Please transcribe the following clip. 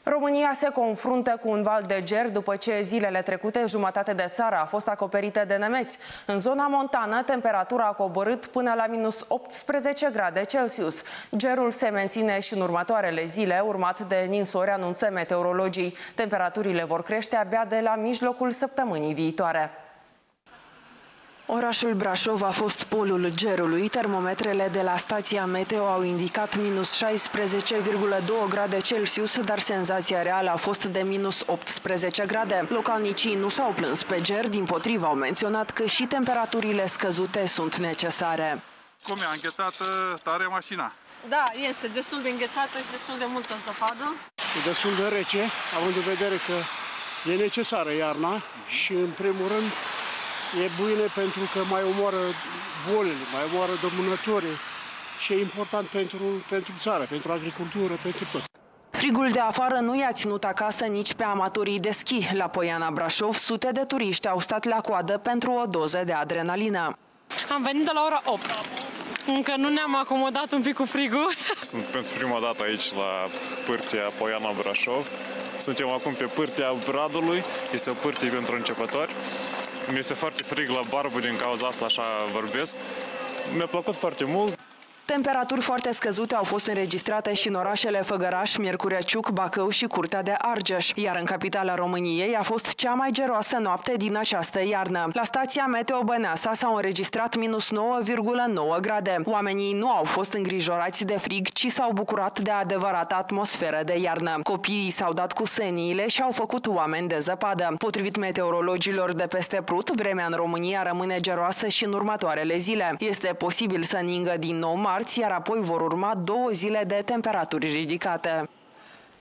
România se confruntă cu un val de ger după ce zilele trecute jumătate de țară a fost acoperită de nemeți. În zona montană, temperatura a coborât până la minus 18 grade Celsius. Gerul se menține și în următoarele zile, urmat de ninsori, anunță meteorologii. Temperaturile vor crește abia de la mijlocul săptămânii viitoare. Orașul Brașov a fost polul gerului. Termometrele de la stația meteo au indicat minus 16,2 grade Celsius, dar senzația reală a fost de minus 18 grade. Localnicii nu s-au plâns pe ger, dimpotrivă au menționat că și temperaturile scăzute sunt necesare. Cum e, a înghețat tare mașina? Da, este destul de înghețată și destul de multă zăpadă. E destul de rece, având în vedere că e necesară iarna și, în primul rând, e bine pentru că mai omoară bolile, mai omoară dăunătorii și e important pentru țară, pentru agricultură, pentru tot. Frigul de afară nu i-a ținut acasă nici pe amatorii de schi. La Poiana Brașov, sute de turiști au stat la coadă pentru o doză de adrenalină. Am venit de la ora 8. Încă nu ne-am acomodat un pic cu frigul. Sunt pentru prima dată aici la pârtia Poiana Brașov. Suntem acum pe pârtia Bradului. Este o pârtie pentru începători. Mi este foarte frig la barbă, din cauza asta așa vorbesc. Mi-a plăcut foarte mult. Temperaturi foarte scăzute au fost înregistrate și în orașele Făgăraș, Miercurea Ciuc, Bacău și Curtea de Argeș, iar în capitala României a fost cea mai geroasă noapte din această iarnă. La stația Meteo Băneasa s-au înregistrat minus 9,9 grade. Oamenii nu au fost îngrijorați de frig, ci s-au bucurat de adevărată atmosferă de iarnă. Copiii s-au dat cu seniile și au făcut oameni de zăpadă. Potrivit meteorologilor de peste Prut, vremea în România rămâne geroasă și în următoarele zile. Este posibil să ningă din nou marți, iar apoi vor urma 2 zile de temperaturi ridicate.